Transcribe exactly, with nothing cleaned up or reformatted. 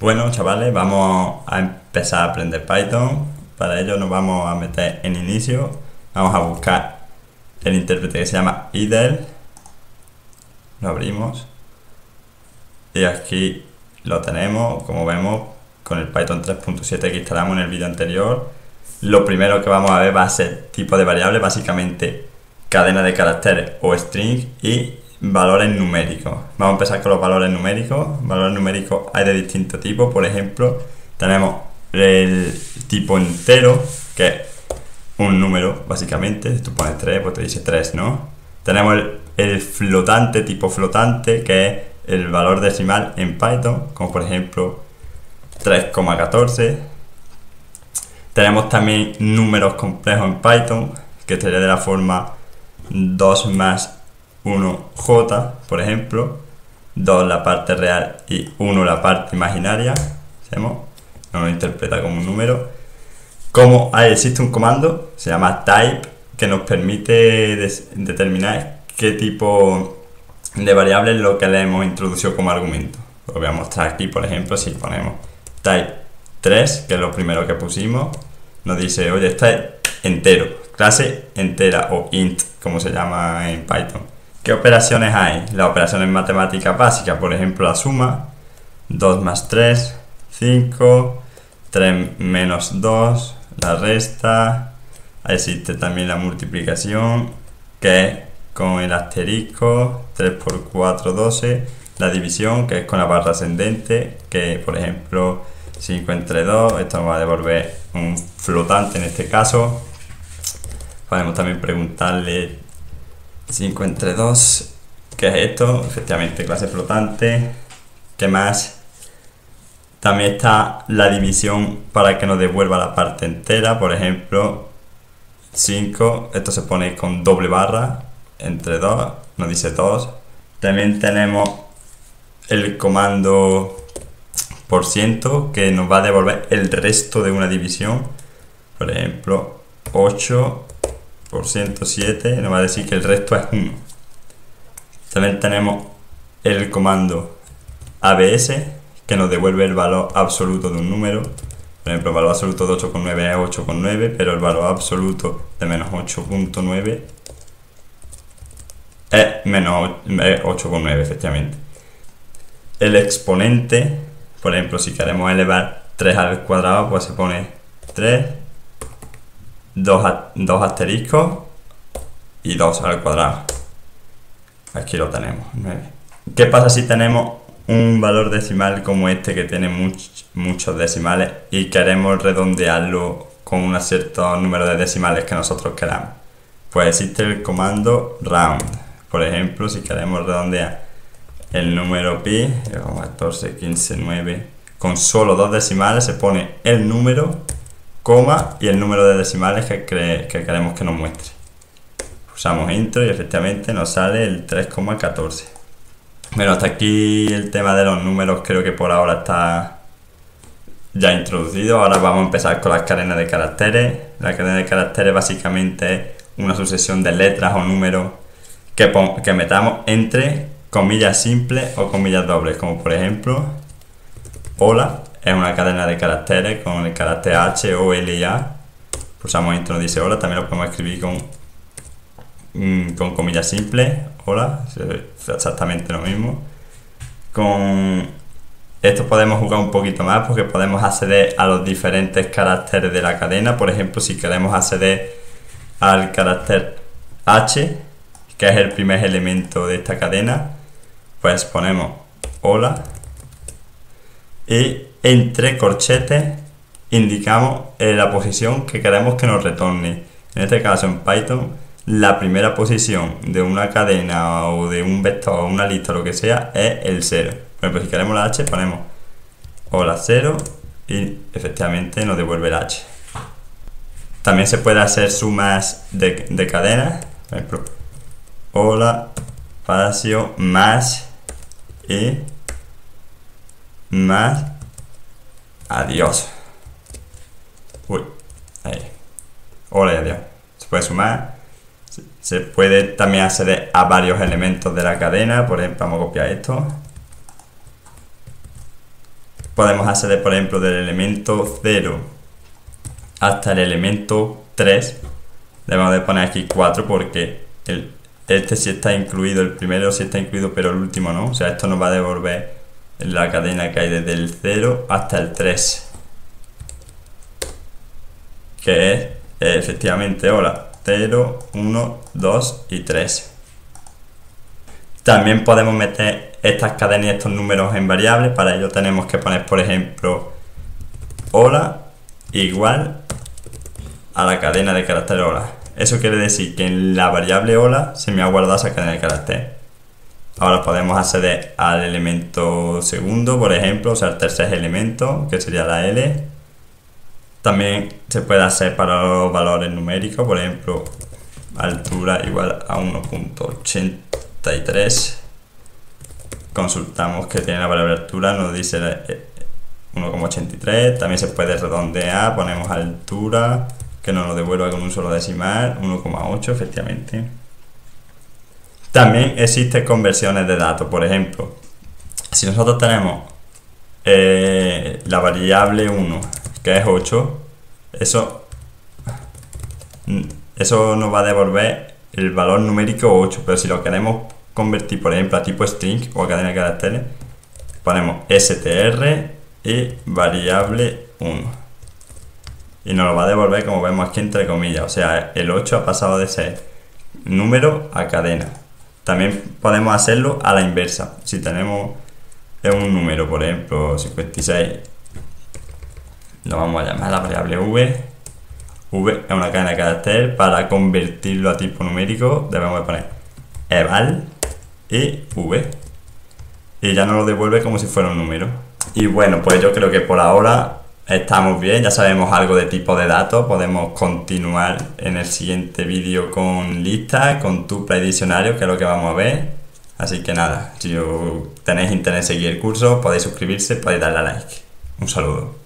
Bueno, chavales, vamos a empezar a aprender Python. Para ello nos vamos a meter en inicio. Vamos a buscar el intérprete que se llama idle. Lo abrimos. Y aquí lo tenemos, como vemos, con el Python tres punto siete que instalamos en el vídeo anterior. Lo primero que vamos a ver va a ser tipo de variable, básicamente cadena de caracteres o string y valores numéricos. Vamos a empezar con los valores numéricos. Valores numéricos hay de distintos tipos. Por ejemplo, tenemos el tipo entero, que es un número, básicamente. Si tú pones tres, pues te dice tres, ¿no? Tenemos el, el flotante, tipo flotante, que es el valor decimal en Python, como por ejemplo tres coma catorce. Tenemos también números complejos en Python, que sería de la forma dos más uno j, por ejemplo, dos la parte real y uno la parte imaginaria. ¿Hacemos? No lo interpreta como un número. Como ahí existe un comando, se llama type, que nos permite determinar qué tipo de variable es lo que le hemos introducido como argumento. Lo voy a mostrar aquí, por ejemplo, si ponemos type tres, que es lo primero que pusimos, nos dice, oye, esto es entero, clase entera o int, como se llama en Python. ¿Qué operaciones hay? Las operaciones matemáticas básicas, por ejemplo, la suma, dos más tres, cinco, tres menos dos, la resta. Existe también la multiplicación, que es con el asterisco, tres por cuatro, doce. La división, que es con la barra ascendente, que por ejemplo cinco entre dos, esto nos va a devolver un flotante en este caso. Podemos también preguntarle cinco entre dos, ¿qué es esto? Efectivamente, clase flotante. ¿Qué más? También está la división para que nos devuelva la parte entera. Por ejemplo, cinco, esto se pone con doble barra, entre dos, nos dice dos. También tenemos el comando por ciento, que nos va a devolver el resto de una división. Por ejemplo, ocho por ciento siete, nos va a decir que el resto es uno. También tenemos el comando A B S, que nos devuelve el valor absoluto de un número. Por ejemplo, el valor absoluto de ocho coma nueve es ocho coma nueve, pero el valor absoluto de menos ocho punto nueve es menos ocho coma nueve, efectivamente. El exponente, por ejemplo, si queremos elevar tres al cuadrado, pues se pone tres, dos, dos asteriscos y dos al cuadrado. Aquí lo tenemos, nueve. ¿Qué pasa si tenemos un valor decimal como este, que tiene much, muchos decimales, y queremos redondearlo con un cierto número de decimales que nosotros queramos? Pues existe el comando round. Por ejemplo, si queremos redondear el número pi, catorce, quince, nueve, con solo dos decimales, se pone el número, coma y el número de decimales que, que queremos que nos muestre. Pulsamos intro y efectivamente nos sale el tres coma catorce. Bueno, hasta aquí el tema de los números, creo que por ahora está ya introducido. Ahora vamos a empezar con las cadenas de caracteres. La cadena de caracteres básicamente es una sucesión de letras o números que, que metamos entre comillas simples o comillas dobles, como por ejemplo hola, es una cadena de caracteres con el carácter H, O, L y A. Pulsamos intro, nos dice hola. También lo podemos escribir con, mmm, con comillas simples, hola, es exactamente lo mismo. Con esto podemos jugar un poquito más, porque podemos acceder a los diferentes caracteres de la cadena. Por ejemplo, si queremos acceder al carácter H, que es el primer elemento de esta cadena, pues ponemos hola y entre corchetes indicamos eh, la posición que queremos que nos retorne. En este caso, en Python, la primera posición de una cadena o de un vector o una lista o lo que sea es el cero. Por ejemplo, si queremos la H, ponemos hola cero y efectivamente nos devuelve el H. También se puede hacer sumas de, de cadenas. Por ejemplo, hola espacio más y más adiós. Uy, ahí. Hola y adiós. Se puede sumar. Se puede también acceder a varios elementos de la cadena. Por ejemplo, vamos a copiar esto. podemos acceder, por ejemplo, del elemento cero hasta el elemento tres. Debemos de poner aquí cuatro porque el, este sí está incluido, el primero sí está incluido, pero el último no. O sea, esto nos va a devolver la cadena que hay desde el cero hasta el tres, que es eh, efectivamente hola, cero, uno, dos y tres. También podemos meter estas cadenas y estos números en variables. Para ello tenemos que poner, por ejemplo, hola igual a la cadena de carácter hola. Eso quiere decir que en la variable hola se me ha guardado esa cadena de carácter. Ahora podemos acceder al elemento segundo, por ejemplo, o sea, el tercer elemento, que sería la L. También se puede hacer para los valores numéricos, por ejemplo, altura igual a uno punto ochenta y tres. Consultamos que tiene la variable altura, nos dice uno coma ochenta y tres. También se puede redondear, ponemos altura, que nos lo devuelva con un solo decimal, uno coma ocho, efectivamente. También existen conversiones de datos. Por ejemplo, si nosotros tenemos eh, la variable uno, que es ocho, eso, eso nos va a devolver el valor numérico ocho, pero si lo queremos convertir, por ejemplo, a tipo string o a cadena de caracteres, ponemos str y variable uno. Y nos lo va a devolver, como vemos aquí, entre comillas. O sea, el ocho ha pasado de ser número a cadena. También podemos hacerlo a la inversa. Si tenemos un número, por ejemplo, cincuenta y seis, lo vamos a llamar la variable v. V es una cadena de carácter. Para convertirlo a tipo numérico debemos de poner eval y v. Y ya nos lo devuelve como si fuera un número. Y bueno, pues yo creo que por ahora estamos bien, ya sabemos algo de tipo de datos. Podemos continuar en el siguiente vídeo con listas, con tupla y diccionario, que es lo que vamos a ver. Así que nada, si tenéis interés en seguir el curso, podéis suscribirse, podéis darle a like. Un saludo.